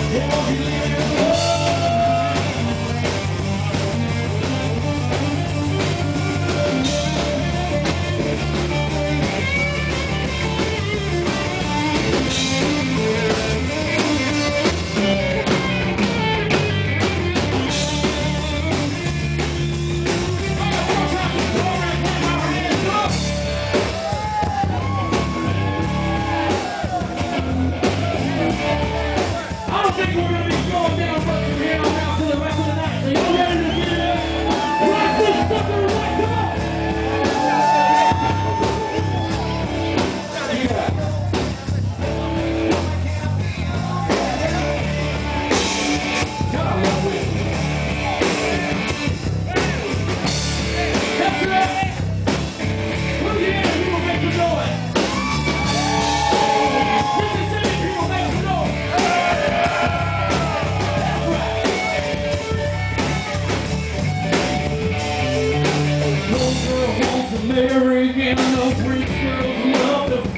American, no free girls love to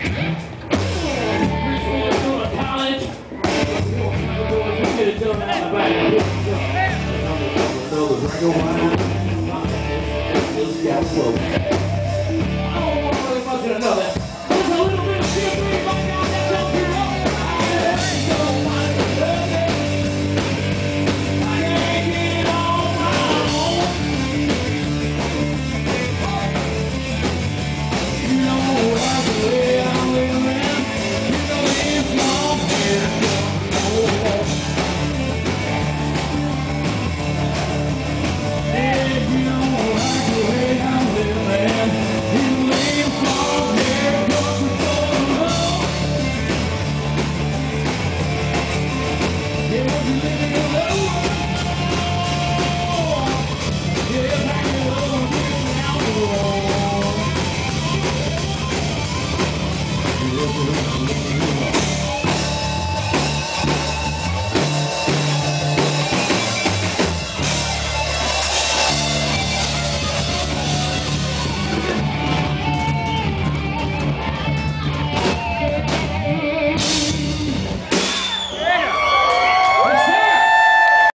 free schools go to college. We get it done out the back. Another drink of wine. Just got slow. I don't want to really much of another. There's a little bit of C3 by now that's up here. You